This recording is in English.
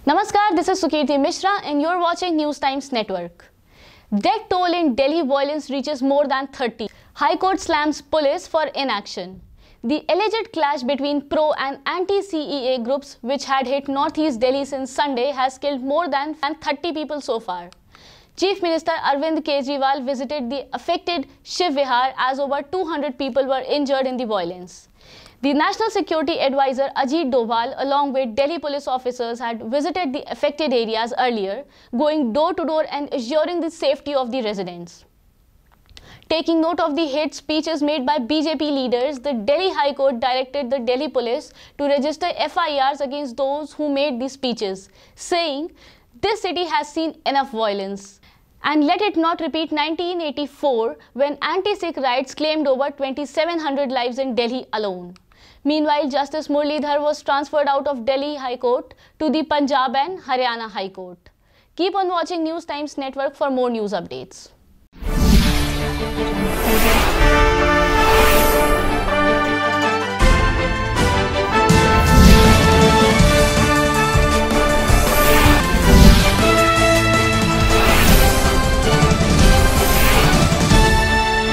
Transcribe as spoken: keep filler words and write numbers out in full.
Namaskar, this is Sukirti Mishra and you're watching News Times Network. Death toll in Delhi violence reaches more than thirty. High Court slams police for inaction. The alleged clash between pro and anti-C E A groups which had hit northeast Delhi since Sunday has killed more than thirty people so far. Chief Minister Arvind Kejriwal visited the affected Shiv Vihar as over two hundred people were injured in the violence. The National Security Advisor Ajit Doval along with Delhi police officers had visited the affected areas earlier, going door to door and assuring the safety of the residents. Taking note of the hate speeches made by B J P leaders, the Delhi High Court directed the Delhi police to register F I Rs against those who made the speeches, saying, "This city has seen enough violence." And let it not repeat nineteen eighty-four when anti-Sikh riots claimed over twenty-seven hundred lives in Delhi alone. Meanwhile, Justice Muralidhar was transferred out of Delhi High Court to the Punjab and Haryana High Court. Keep on watching News Times Network for more news updates.